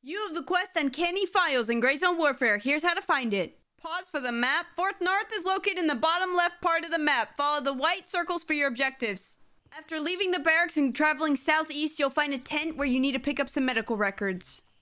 You have the quest Uncanny Files in Gray Zone Warfare. Here's how to find it. Pause for the map. Fort North is located in the bottom left part of the map. Follow the white circles for your objectives. After leaving the barracks and traveling southeast, you'll find a tent where you need to pick up some medical records.